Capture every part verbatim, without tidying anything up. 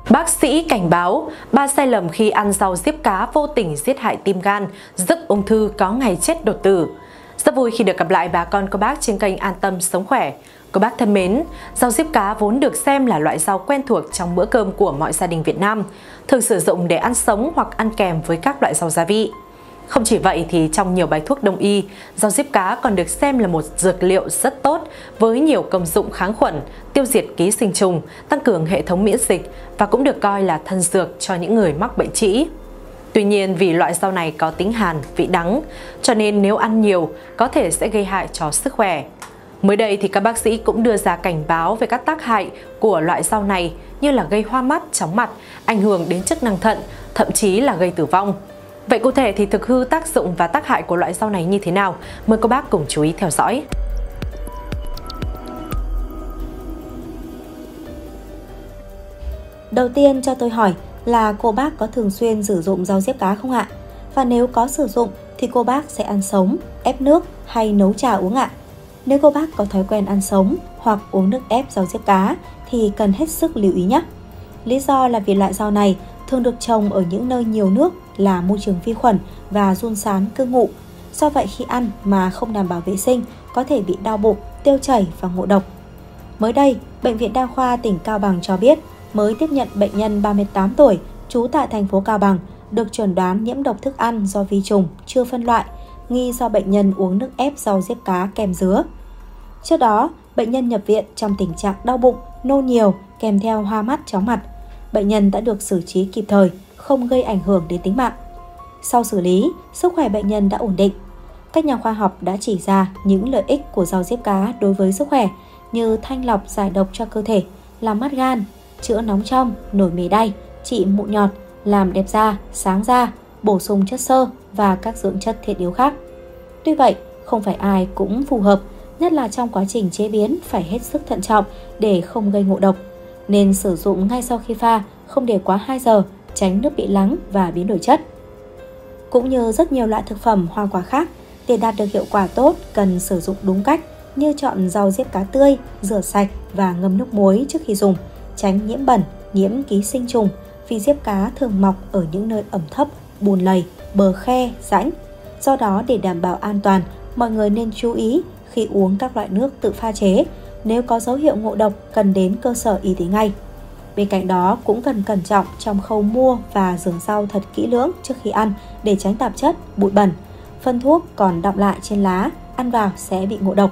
Bác sĩ cảnh báo, ba sai lầm khi ăn rau diếp cá vô tình giết hại tim gan, giúp ung thư có ngày chết đột tử. Rất vui khi được gặp lại bà con cô bác trên kênh An Tâm Sống Khỏe. Cô bác thân mến, rau diếp cá vốn được xem là loại rau quen thuộc trong bữa cơm của mọi gia đình Việt Nam, thường sử dụng để ăn sống hoặc ăn kèm với các loại rau gia vị. Không chỉ vậy thì trong nhiều bài thuốc đông y, rau diếp cá còn được xem là một dược liệu rất tốt với nhiều công dụng kháng khuẩn, tiêu diệt ký sinh trùng, tăng cường hệ thống miễn dịch và cũng được coi là thân dược cho những người mắc bệnh trĩ. Tuy nhiên vì loại rau này có tính hàn, vị đắng, cho nên nếu ăn nhiều có thể sẽ gây hại cho sức khỏe. Mới đây thì các bác sĩ cũng đưa ra cảnh báo về các tác hại của loại rau này như là gây hoa mắt, chóng mặt, ảnh hưởng đến chức năng thận, thậm chí là gây tử vong. Vậy cụ thể thì thực hư tác dụng và tác hại của loại rau này như thế nào? Mời các bác cùng chú ý theo dõi. Đầu tiên cho tôi hỏi là cô bác có thường xuyên sử dụng rau diếp cá không ạ? Và nếu có sử dụng thì cô bác sẽ ăn sống, ép nước hay nấu trà uống ạ? Nếu cô bác có thói quen ăn sống hoặc uống nước ép rau diếp cá thì cần hết sức lưu ý nhé. Lý do là vì loại rau này thường được trồng ở những nơi nhiều nước là môi trường vi khuẩn và giun sán cư ngụ. Do vậy khi ăn mà không đảm bảo vệ sinh có thể bị đau bụng, tiêu chảy và ngộ độc. Mới đây, Bệnh viện Đa khoa tỉnh Cao Bằng cho biết mới tiếp nhận bệnh nhân ba mươi tám tuổi trú tại thành phố Cao Bằng được chẩn đoán nhiễm độc thức ăn do vi trùng chưa phân loại, nghi do bệnh nhân uống nước ép rau diếp cá kèm dứa. Trước đó, bệnh nhân nhập viện trong tình trạng đau bụng, nôn nhiều kèm theo hoa mắt, chóng mặt. Bệnh nhân đã được xử trí kịp thời, không gây ảnh hưởng đến tính mạng. Sau xử lý, sức khỏe bệnh nhân đã ổn định. Các nhà khoa học đã chỉ ra những lợi ích của rau diếp cá đối với sức khỏe như thanh lọc giải độc cho cơ thể, làm mát gan, chữa nóng trong, nổi mề đay, trị mụn nhọt, làm đẹp da, sáng da, bổ sung chất xơ và các dưỡng chất thiết yếu khác. Tuy vậy, không phải ai cũng phù hợp, nhất là trong quá trình chế biến phải hết sức thận trọng để không gây ngộ độc. Nên sử dụng ngay sau khi pha, không để quá hai giờ, tránh nước bị lắng và biến đổi chất. Cũng như rất nhiều loại thực phẩm hoa quả khác, để đạt được hiệu quả tốt cần sử dụng đúng cách như chọn rau diếp cá tươi, rửa sạch và ngâm nước muối trước khi dùng, tránh nhiễm bẩn, nhiễm ký sinh trùng vì diếp cá thường mọc ở những nơi ẩm thấp, bùn lầy, bờ khe, rãnh. Do đó để đảm bảo an toàn, mọi người nên chú ý khi uống các loại nước tự pha chế. Nếu có dấu hiệu ngộ độc cần đến cơ sở y tế ngay. Bên cạnh đó cũng cần cẩn trọng trong khâu mua và rửa rau thật kỹ lưỡng trước khi ăn để tránh tạp chất, bụi bẩn. Phân thuốc còn đọng lại trên lá, ăn vào sẽ bị ngộ độc.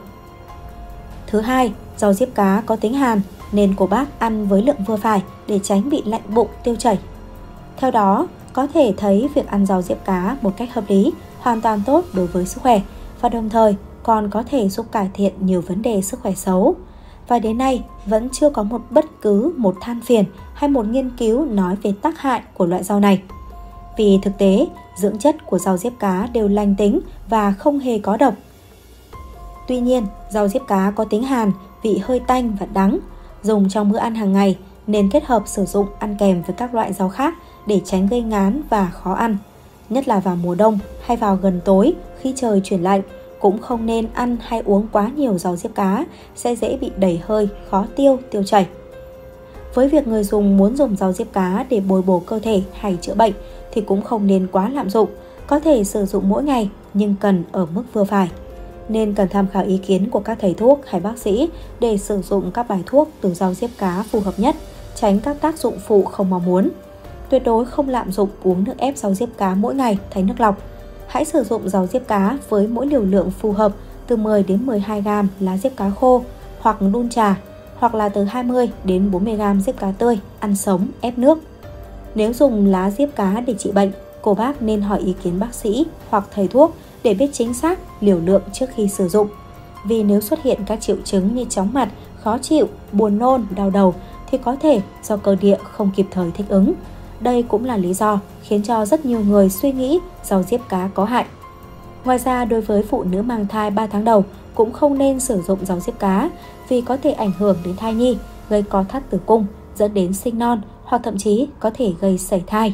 Thứ hai, rau diếp cá có tính hàn nên cô bác ăn với lượng vừa phải để tránh bị lạnh bụng, tiêu chảy. Theo đó, có thể thấy việc ăn rau diếp cá một cách hợp lý hoàn toàn tốt đối với sức khỏe và đồng thời còn có thể giúp cải thiện nhiều vấn đề sức khỏe xấu. Và đến nay vẫn chưa có một bất cứ một than phiền hay một nghiên cứu nói về tác hại của loại rau này. Vì thực tế, dưỡng chất của rau diếp cá đều lành tính và không hề có độc. Tuy nhiên, rau diếp cá có tính hàn, vị hơi tanh và đắng. Dùng trong bữa ăn hàng ngày nên kết hợp sử dụng ăn kèm với các loại rau khác để tránh gây ngán và khó ăn. Nhất là vào mùa đông hay vào gần tối khi trời chuyển lạnh, cũng không nên ăn hay uống quá nhiều rau diếp cá, sẽ dễ bị đầy hơi, khó tiêu, tiêu chảy. Với việc người dùng muốn dùng rau diếp cá để bồi bổ cơ thể hay chữa bệnh thì cũng không nên quá lạm dụng, có thể sử dụng mỗi ngày nhưng cần ở mức vừa phải. Nên cần tham khảo ý kiến của các thầy thuốc hay bác sĩ để sử dụng các bài thuốc từ rau diếp cá phù hợp nhất, tránh các tác dụng phụ không mong muốn. Tuyệt đối không lạm dụng uống nước ép rau diếp cá mỗi ngày thay nước lọc. Hãy sử dụng rau diếp cá với mỗi liều lượng phù hợp từ mười đến mười hai gam lá diếp cá khô hoặc đun trà, hoặc là từ hai mươi đến bốn mươi gam diếp cá tươi ăn sống ép nước. Nếu dùng lá diếp cá để trị bệnh, cô bác nên hỏi ý kiến bác sĩ hoặc thầy thuốc để biết chính xác liều lượng trước khi sử dụng. Vì nếu xuất hiện các triệu chứng như chóng mặt, khó chịu, buồn nôn, đau đầu thì có thể do cơ địa không kịp thời thích ứng. Đây cũng là lý do khiến cho rất nhiều người suy nghĩ rau diếp cá có hại. Ngoài ra, đối với phụ nữ mang thai ba tháng đầu cũng không nên sử dụng rau diếp cá vì có thể ảnh hưởng đến thai nhi, gây co thắt tử cung, dẫn đến sinh non hoặc thậm chí có thể gây sảy thai.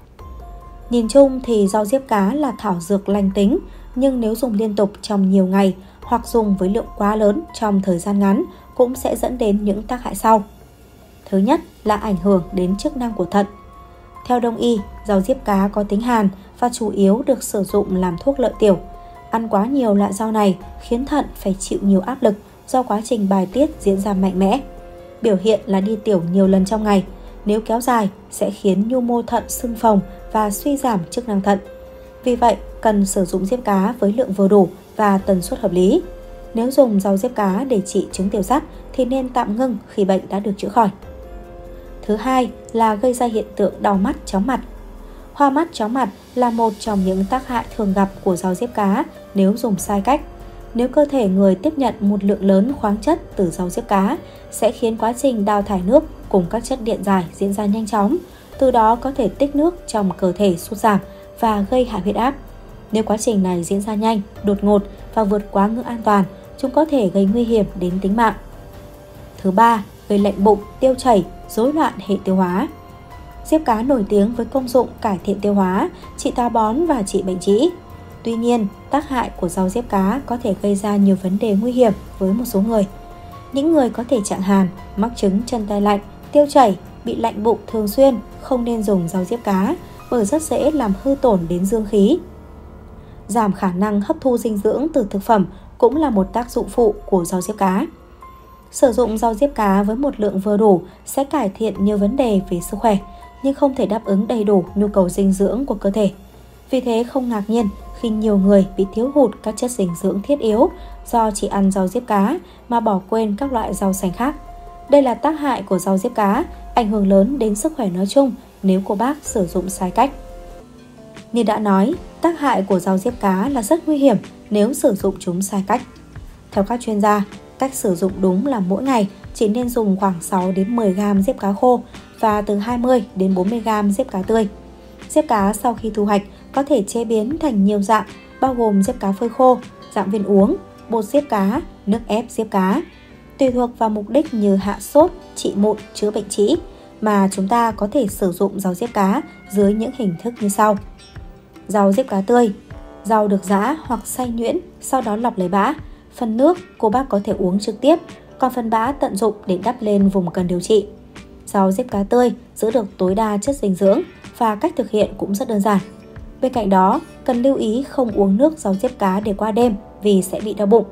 Nhìn chung thì rau diếp cá là thảo dược lành tính, nhưng nếu dùng liên tục trong nhiều ngày hoặc dùng với lượng quá lớn trong thời gian ngắn cũng sẽ dẫn đến những tác hại sau. Thứ nhất là ảnh hưởng đến chức năng của thận. Theo Đông y, rau diếp cá có tính hàn và chủ yếu được sử dụng làm thuốc lợi tiểu. Ăn quá nhiều loại rau này khiến thận phải chịu nhiều áp lực do quá trình bài tiết diễn ra mạnh mẽ. Biểu hiện là đi tiểu nhiều lần trong ngày. Nếu kéo dài sẽ khiến nhu mô thận sưng phồng và suy giảm chức năng thận. Vì vậy, cần sử dụng diếp cá với lượng vừa đủ và tần suất hợp lý. Nếu dùng rau diếp cá để trị chứng tiểu dắt thì nên tạm ngưng khi bệnh đã được chữa khỏi. Thứ hai là gây ra hiện tượng đau mắt, chóng mặt. Hoa mắt, chóng mặt là một trong những tác hại thường gặp của rau diếp cá nếu dùng sai cách. Nếu cơ thể người tiếp nhận một lượng lớn khoáng chất từ rau diếp cá sẽ khiến quá trình đào thải nước cùng các chất điện giải diễn ra nhanh chóng, từ đó có thể tích nước trong cơ thể sút giảm và gây hạ huyết áp. Nếu quá trình này diễn ra nhanh, đột ngột và vượt quá ngưỡng an toàn, chúng có thể gây nguy hiểm đến tính mạng. Thứ ba, gây lạnh bụng, tiêu chảy, rối loạn hệ tiêu hóa. Diếp cá nổi tiếng với công dụng cải thiện tiêu hóa, trị táo bón và trị bệnh trĩ. Tuy nhiên, tác hại của rau diếp cá có thể gây ra nhiều vấn đề nguy hiểm với một số người. Những người có thể trạng hàn, mắc chứng chân tay lạnh, tiêu chảy, bị lạnh bụng thường xuyên không nên dùng rau diếp cá bởi rất dễ làm hư tổn đến dương khí. Giảm khả năng hấp thu dinh dưỡng từ thực phẩm cũng là một tác dụng phụ của rau diếp cá. Sử dụng rau diếp cá với một lượng vừa đủ sẽ cải thiện nhiều vấn đề về sức khỏe, nhưng không thể đáp ứng đầy đủ nhu cầu dinh dưỡng của cơ thể. Vì thế không ngạc nhiên khi nhiều người bị thiếu hụt các chất dinh dưỡng thiết yếu do chỉ ăn rau diếp cá mà bỏ quên các loại rau xanh khác. Đây là tác hại của rau diếp cá, ảnh hưởng lớn đến sức khỏe nói chung nếu cô bác sử dụng sai cách. Như đã nói, tác hại của rau diếp cá là rất nguy hiểm nếu sử dụng chúng sai cách. Theo các chuyên gia, cách sử dụng đúng là mỗi ngày chỉ nên dùng khoảng sáu đến mười gam diếp cá khô và từ hai mươi đến bốn mươi gam diếp cá tươi. Diếp cá sau khi thu hoạch có thể chế biến thành nhiều dạng, bao gồm diếp cá phơi khô, dạng viên uống, bột diếp cá, nước ép diếp cá. Tùy thuộc vào mục đích như hạ sốt, trị mụn, chữa bệnh trĩ mà chúng ta có thể sử dụng rau diếp cá dưới những hình thức như sau. Rau diếp cá tươi. Rau được giã hoặc xay nhuyễn, sau đó lọc lấy bã. Phần nước cô bác có thể uống trực tiếp, còn phần bã tận dụng để đắp lên vùng cần điều trị. Rau diếp cá tươi giữ được tối đa chất dinh dưỡng và cách thực hiện cũng rất đơn giản. Bên cạnh đó, cần lưu ý không uống nước rau diếp cá để qua đêm vì sẽ bị đau bụng.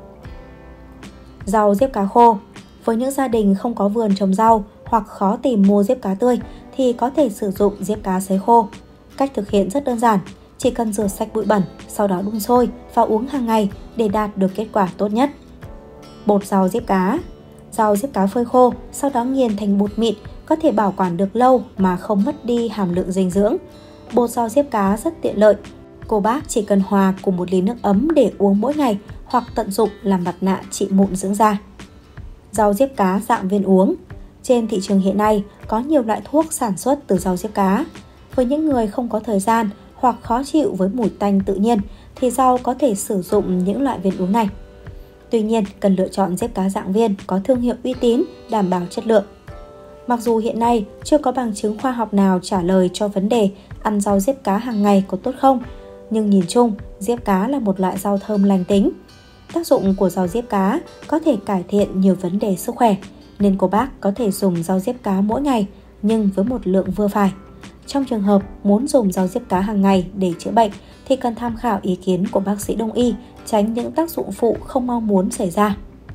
Rau diếp cá khô. Với những gia đình không có vườn trồng rau hoặc khó tìm mua diếp cá tươi thì có thể sử dụng diếp cá sấy khô. Cách thực hiện rất đơn giản, chỉ cần rửa sạch bụi bẩn, sau đó đun sôi và uống hàng ngày để đạt được kết quả tốt nhất. Bột rau diếp cá. Rau diếp cá phơi khô, sau đó nghiền thành bột mịn, có thể bảo quản được lâu mà không mất đi hàm lượng dinh dưỡng. Bột rau diếp cá rất tiện lợi. Cô bác chỉ cần hòa cùng một ly nước ấm để uống mỗi ngày hoặc tận dụng làm mặt nạ trị mụn dưỡng da. Rau diếp cá dạng viên uống. Trên thị trường hiện nay có nhiều loại thuốc sản xuất từ rau diếp cá. Với những người không có thời gian hoặc khó chịu với mùi tanh tự nhiên thì rau có thể sử dụng những loại viên uống này. Tuy nhiên, cần lựa chọn diếp cá dạng viên có thương hiệu uy tín, đảm bảo chất lượng. Mặc dù hiện nay chưa có bằng chứng khoa học nào trả lời cho vấn đề ăn rau diếp cá hàng ngày có tốt không, nhưng nhìn chung, diếp cá là một loại rau thơm lành tính. Tác dụng của rau diếp cá có thể cải thiện nhiều vấn đề sức khỏe, nên cô bác có thể dùng rau diếp cá mỗi ngày nhưng với một lượng vừa phải. Trong trường hợp muốn dùng rau diếp cá hàng ngày để chữa bệnh thì cần tham khảo ý kiến của bác sĩ Đông y, tránh những tác dụng phụ không mong muốn xảy ra.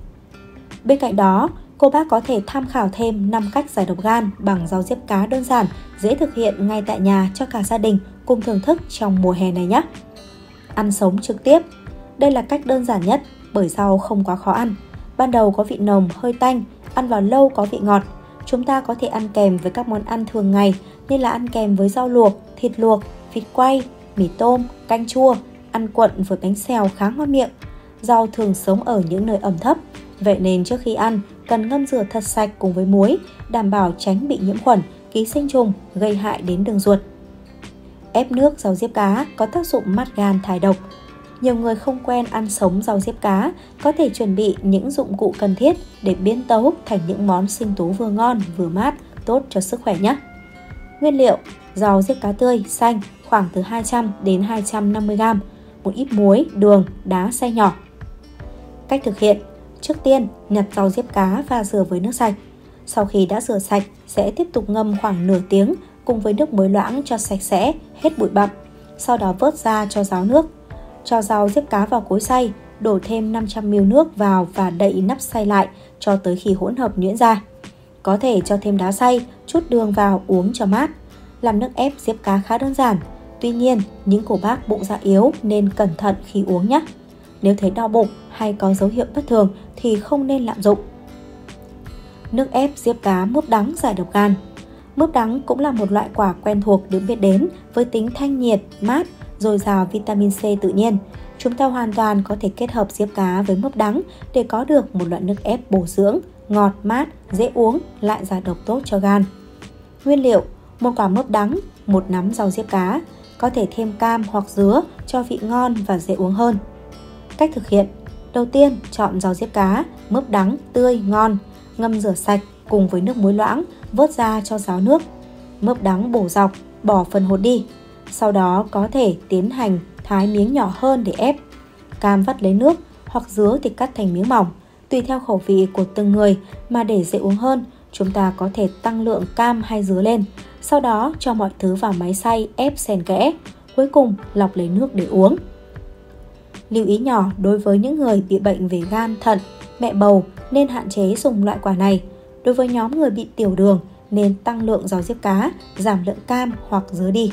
Bên cạnh đó, cô bác có thể tham khảo thêm năm cách giải độc gan bằng rau diếp cá đơn giản, dễ thực hiện ngay tại nhà cho cả gia đình cùng thưởng thức trong mùa hè này nhé. Ăn sống trực tiếp. Đây là cách đơn giản nhất bởi rau không quá khó ăn. Ban đầu có vị nồng, hơi tanh, ăn vào lâu có vị ngọt. Chúng ta có thể ăn kèm với các món ăn thường ngày như là ăn kèm với rau luộc, thịt luộc, vịt quay, mì tôm, canh chua, ăn quận với bánh xèo khá ngon miệng. Rau thường sống ở những nơi ẩm thấp, vậy nên trước khi ăn cần ngâm rửa thật sạch cùng với muối, đảm bảo tránh bị nhiễm khuẩn, ký sinh trùng gây hại đến đường ruột. Ép nước rau diếp cá có tác dụng mát gan thải độc. Nhiều người không quen ăn sống rau diếp cá có thể chuẩn bị những dụng cụ cần thiết để biến tấu thành những món sinh tố vừa ngon vừa mát, tốt cho sức khỏe nhé. Nguyên liệu: rau diếp cá tươi, xanh khoảng từ hai trăm đến hai trăm năm mươi gam, một ít muối, đường, đá xay nhỏ. Cách thực hiện: trước tiên, nhặt rau diếp cá và rửa với nước sạch. Sau khi đã rửa sạch, sẽ tiếp tục ngâm khoảng nửa tiếng cùng với nước muối loãng cho sạch sẽ, hết bụi bặm. Sau đó vớt ra cho ráo nước. Cho rau diếp cá vào cối xay, đổ thêm năm trăm mi li lít nước vào và đậy nắp xay lại cho tới khi hỗn hợp nhuyễn ra. Có thể cho thêm đá xay, chút đường vào uống cho mát. Làm nước ép diếp cá khá đơn giản. Tuy nhiên, những cô bác bụng dạ yếu nên cẩn thận khi uống nhé. Nếu thấy đau bụng hay có dấu hiệu bất thường thì không nên lạm dụng. Nước ép diếp cá mướp đắng giải độc gan. Mướp đắng cũng là một loại quả quen thuộc được biết đến với tính thanh nhiệt, mát, dồi dào vitamin C tự nhiên. Chúng ta hoàn toàn có thể kết hợp diếp cá với mướp đắng để có được một loại nước ép bổ dưỡng, ngọt, mát, dễ uống, lại giải độc tốt cho gan. Nguyên liệu: một quả mướp đắng, một nắm rau diếp cá, có thể thêm cam hoặc dứa cho vị ngon và dễ uống hơn. Cách thực hiện: đầu tiên, chọn rau diếp cá, mướp đắng tươi ngon, ngâm rửa sạch cùng với nước muối loãng, vớt ra cho ráo nước. Mướp đắng bổ dọc, bỏ phần hột đi. Sau đó có thể tiến hành thái miếng nhỏ hơn để ép. Cam vắt lấy nước hoặc dứa thì cắt thành miếng mỏng. Tùy theo khẩu vị của từng người mà để dễ uống hơn, chúng ta có thể tăng lượng cam hay dứa lên. Sau đó cho mọi thứ vào máy xay ép xen kẽ. Cuối cùng lọc lấy nước để uống. Lưu ý nhỏ đối với những người bị bệnh về gan, thận, mẹ bầu nên hạn chế dùng loại quả này. Đối với nhóm người bị tiểu đường nên tăng lượng rau diếp cá, giảm lượng cam hoặc dứa đi.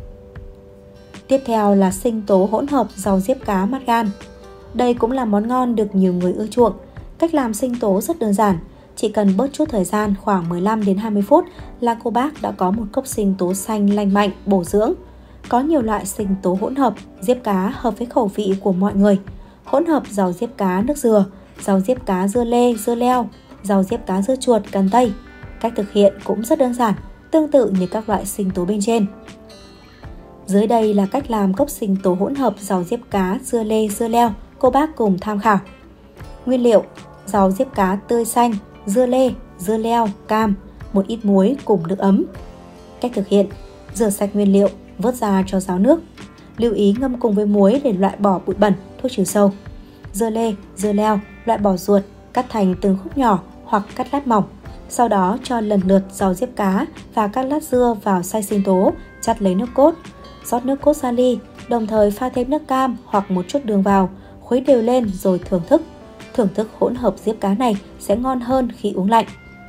Tiếp theo là sinh tố hỗn hợp rau diếp cá mát gan. Đây cũng là món ngon được nhiều người ưa chuộng. Cách làm sinh tố rất đơn giản, chỉ cần bớt chút thời gian khoảng mười lăm đến hai mươi phút là cô bác đã có một cốc sinh tố xanh lành mạnh, bổ dưỡng. Có nhiều loại sinh tố hỗn hợp, diếp cá hợp với khẩu vị của mọi người. Hỗn hợp rau diếp cá nước dừa, rau diếp cá dưa lê, dưa leo, rau diếp cá dưa chuột, cần tây. Cách thực hiện cũng rất đơn giản, tương tự như các loại sinh tố bên trên. Dưới đây là cách làm cốc sinh tố hỗn hợp rau diếp cá, dưa lê, dưa leo, cô bác cùng tham khảo. Nguyên liệu: rau diếp cá tươi xanh, dưa lê, dưa leo, cam, một ít muối cùng nước ấm. Cách thực hiện: rửa sạch nguyên liệu, vớt ra cho ráo nước. Lưu ý ngâm cùng với muối để loại bỏ bụi bẩn, thuốc trừ sâu. Dưa lê, dưa leo, loại bỏ ruột, cắt thành từng khúc nhỏ hoặc cắt lát mỏng. Sau đó cho lần lượt rau diếp cá và các lát dưa vào xay sinh tố, chắt lấy nước cốt. Rót nước cốt ra ly, đồng thời pha thêm nước cam hoặc một chút đường vào, khuấy đều lên rồi thưởng thức. Thưởng thức hỗn hợp diếp cá này sẽ ngon hơn khi uống lạnh.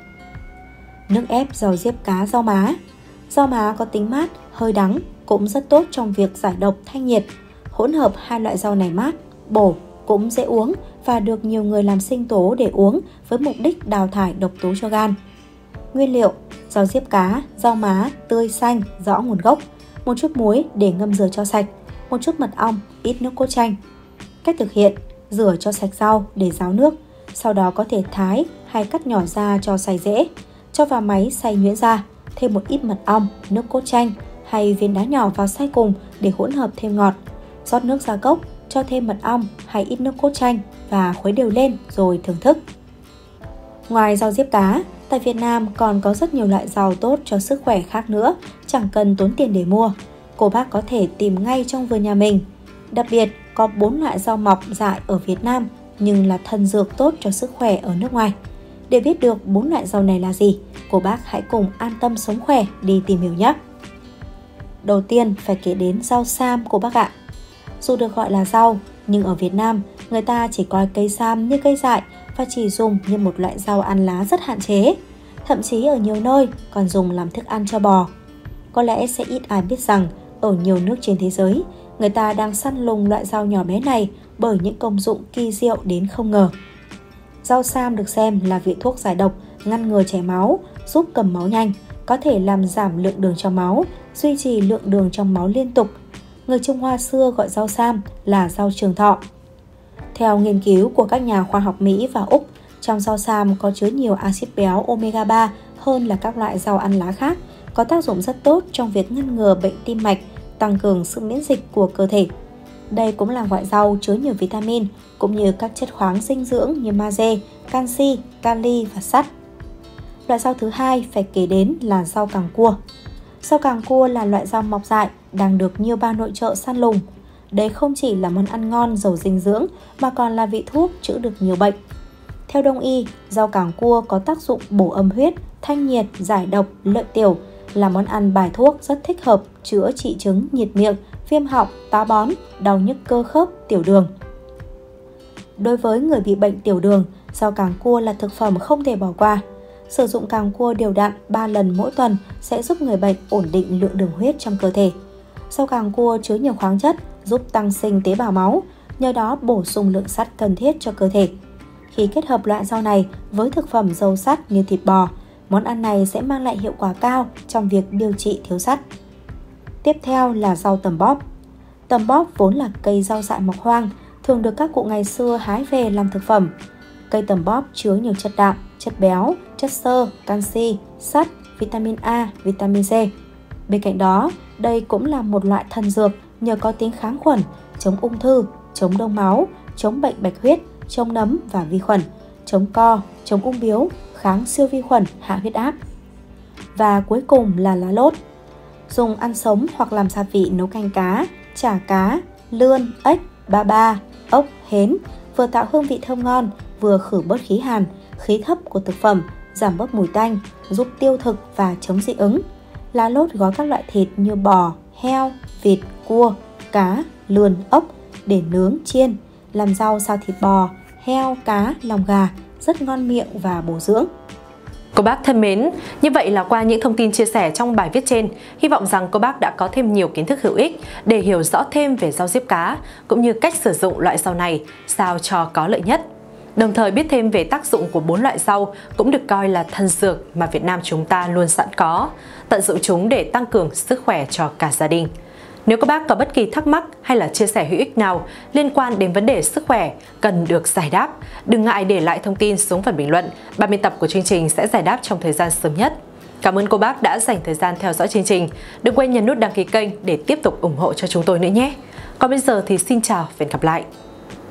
Nước ép rau diếp cá rau má. Rau má có tính mát, hơi đắng, cũng rất tốt trong việc giải độc thanh nhiệt. Hỗn hợp hai loại rau này mát, bổ, cũng dễ uống và được nhiều người làm sinh tố để uống với mục đích đào thải độc tố cho gan. Nguyên liệu: rau diếp cá, rau má tươi xanh, rõ nguồn gốc, một chút muối để ngâm rửa cho sạch, một chút mật ong, ít nước cốt chanh. Cách thực hiện: rửa cho sạch rau để ráo nước, sau đó có thể thái hay cắt nhỏ ra cho xay dễ. Cho vào máy xay nhuyễn ra, thêm một ít mật ong, nước cốt chanh hay viên đá nhỏ vào xay cùng để hỗn hợp thêm ngọt. Rót nước ra cốc, cho thêm mật ong hay ít nước cốt chanh và khuấy đều lên rồi thưởng thức. Ngoài rau diếp cá, tại Việt Nam còn có rất nhiều loại rau tốt cho sức khỏe khác nữa, chẳng cần tốn tiền để mua. Cô bác có thể tìm ngay trong vườn nhà mình. Đặc biệt, có bốn loại rau mọc dại ở Việt Nam nhưng là thần dược tốt cho sức khỏe ở nước ngoài. Để biết được bốn loại rau này là gì, cô bác hãy cùng An Tâm Sống Khỏe đi tìm hiểu nhé. Đầu tiên phải kể đến rau sam cô bác ạ. Dù được gọi là rau, nhưng ở Việt Nam, người ta chỉ coi cây sam như cây dại và chỉ dùng như một loại rau ăn lá rất hạn chế. Thậm chí ở nhiều nơi còn dùng làm thức ăn cho bò. Có lẽ sẽ ít ai biết rằng, ở nhiều nước trên thế giới, người ta đang săn lùng loại rau nhỏ bé này bởi những công dụng kỳ diệu đến không ngờ. Rau sam được xem là vị thuốc giải độc, ngăn ngừa chảy máu, giúp cầm máu nhanh, có thể làm giảm lượng đường trong máu, duy trì lượng đường trong máu liên tục. Người Trung Hoa xưa gọi rau sam là rau trường thọ. Theo nghiên cứu của các nhà khoa học Mỹ và Úc, trong rau sam có chứa nhiều axit béo omega ba hơn là các loại rau ăn lá khác, có tác dụng rất tốt trong việc ngăn ngừa bệnh tim mạch, tăng cường sự miễn dịch của cơ thể. Đây cũng là loại rau chứa nhiều vitamin cũng như các chất khoáng dinh dưỡng như magie, canxi, kali và sắt. Loại rau thứ hai phải kể đến là rau càng cua. Rau càng cua là loại rau mọc dại đang được nhiều bà nội trợ săn lùng. Đây không chỉ là món ăn ngon giàu dinh dưỡng mà còn là vị thuốc chữa được nhiều bệnh. Theo Đông y, rau càng cua có tác dụng bổ âm huyết, thanh nhiệt, giải độc, lợi tiểu, là món ăn bài thuốc rất thích hợp chữa trị chứng nhiệt miệng, viêm họng, táo bón, đau nhức cơ khớp, tiểu đường. Đối với người bị bệnh tiểu đường, rau càng cua là thực phẩm không thể bỏ qua. Sử dụng càng cua đều đặn ba lần mỗi tuần sẽ giúp người bệnh ổn định lượng đường huyết trong cơ thể. Rau càng cua chứa nhiều khoáng chất giúp tăng sinh tế bào máu, nhờ đó bổ sung lượng sắt cần thiết cho cơ thể. Khi kết hợp loại rau này với thực phẩm giàu sắt như thịt bò, món ăn này sẽ mang lại hiệu quả cao trong việc điều trị thiếu sắt. Tiếp theo là rau tầm bóp. Tầm bóp vốn là cây rau dại mọc hoang, thường được các cụ ngày xưa hái về làm thực phẩm. Cây tầm bóp chứa nhiều chất đạm, chất béo, chất xơ, canxi, sắt, vitamin A, vitamin C. Bên cạnh đó, đây cũng là một loại thần dược nhờ có tính kháng khuẩn, chống ung thư, chống đông máu, chống bệnh bạch huyết, chống nấm và vi khuẩn, chống co, chống ung biếu, kháng siêu vi khuẩn, hạ huyết áp. Và cuối cùng là lá lốt. Dùng ăn sống hoặc làm gia vị nấu canh cá, chả cá, lươn, ếch, ba ba, ốc, hến, vừa tạo hương vị thơm ngon, vừa khử bớt khí hàn, khí thấp của thực phẩm, giảm bớt mùi tanh, giúp tiêu thực và chống dị ứng. Lá lốt gói các loại thịt như bò, heo, vịt, cua, cá, lươn, ốc để nướng, chiên, làm rau xào thịt bò, heo, cá, lòng gà, rất ngon miệng và bổ dưỡng. Cô bác thân mến, như vậy là qua những thông tin chia sẻ trong bài viết trên, hy vọng rằng cô bác đã có thêm nhiều kiến thức hữu ích để hiểu rõ thêm về rau diếp cá, cũng như cách sử dụng loại rau này sao cho có lợi nhất. Đồng thời biết thêm về tác dụng của bốn loại rau cũng được coi là thần dược mà Việt Nam chúng ta luôn sẵn có, tận dụng chúng để tăng cường sức khỏe cho cả gia đình. Nếu các bác có bất kỳ thắc mắc hay là chia sẻ hữu ích nào liên quan đến vấn đề sức khỏe cần được giải đáp, đừng ngại để lại thông tin xuống phần bình luận. Ban biên tập của chương trình sẽ giải đáp trong thời gian sớm nhất. Cảm ơn cô bác đã dành thời gian theo dõi chương trình. Đừng quên nhấn nút đăng ký kênh để tiếp tục ủng hộ cho chúng tôi nữa nhé. Còn bây giờ thì xin chào và hẹn gặp lại.